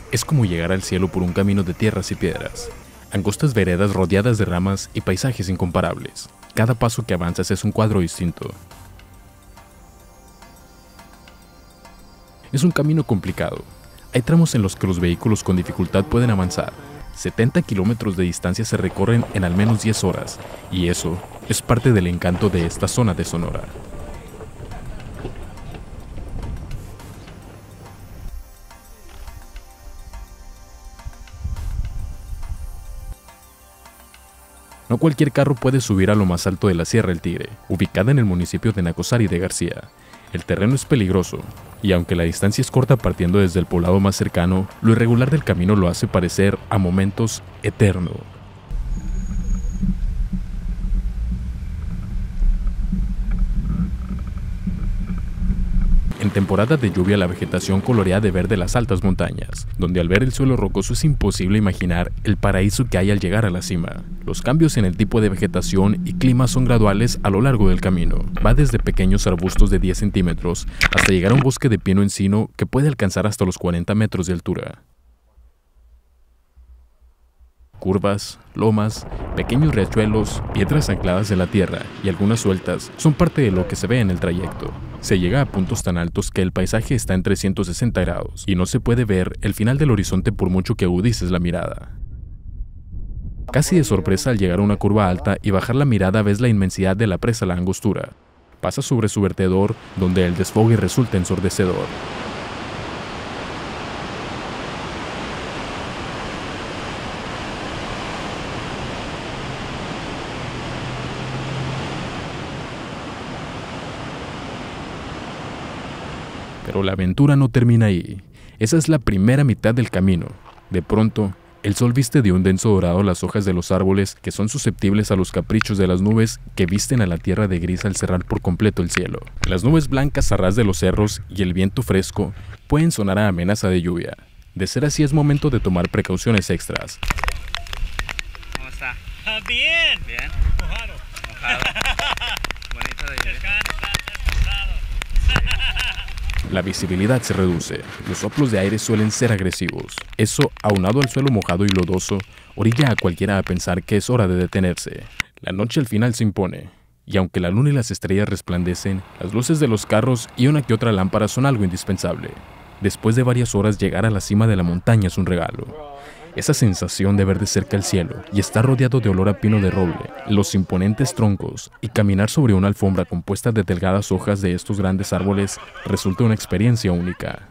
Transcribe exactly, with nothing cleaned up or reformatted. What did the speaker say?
es como llegar al cielo por un camino de tierras y piedras. Angostas veredas rodeadas de ramas y paisajes incomparables. Cada paso que avanzas es un cuadro distinto. Es un camino complicado. Hay tramos en los que los vehículos con dificultad pueden avanzar. setenta kilómetros de distancia se recorren en al menos diez horas, y eso es parte del encanto de esta zona de Sonora. No cualquier carro puede subir a lo más alto de la Sierra El Tigre, ubicada en el municipio de Nacozari de García. El terreno es peligroso, y aunque la distancia es corta partiendo desde el poblado más cercano, lo irregular del camino lo hace parecer, a momentos, eterno. En temporada de lluvia la vegetación colorea de verde las altas montañas, donde al ver el suelo rocoso es imposible imaginar el paraíso que hay al llegar a la cima. Los cambios en el tipo de vegetación y clima son graduales a lo largo del camino. Va desde pequeños arbustos de diez centímetros hasta llegar a un bosque de pino encino que puede alcanzar hasta los cuarenta metros de altura. Curvas, lomas, pequeños riachuelos, piedras ancladas en la tierra y algunas sueltas son parte de lo que se ve en el trayecto. Se llega a puntos tan altos que el paisaje está en trescientos sesenta grados y no se puede ver el final del horizonte por mucho que agudices la mirada. Casi de sorpresa al llegar a una curva alta y bajar la mirada ves la inmensidad de la presa La Angostura. Pasa sobre su vertedor donde el desfogue resulta ensordecedor. Pero la aventura no termina ahí. Esa es la primera mitad del camino. De pronto, el sol viste de un denso dorado las hojas de los árboles que son susceptibles a los caprichos de las nubes que visten a la tierra de gris al cerrar por completo el cielo. Las nubes blancas a ras de los cerros y el viento fresco pueden sonar a amenaza de lluvia. De ser así es momento de tomar precauciones extras. ¿Cómo está? Bien. Bien. Mojado. Mojado. Bonito de lluvia. La visibilidad se reduce, los soplos de aire suelen ser agresivos. Eso, aunado al suelo mojado y lodoso, orilla a cualquiera a pensar que es hora de detenerse. La noche al final se impone, y aunque la luna y las estrellas resplandecen, las luces de los carros y una que otra lámpara son algo indispensable. Después de varias horas llegar a la cima de la montaña es un regalo. Esa sensación de ver de cerca el cielo y estar rodeado de olor a pino de roble, los imponentes troncos y caminar sobre una alfombra compuesta de delgadas hojas de estos grandes árboles resulta una experiencia única.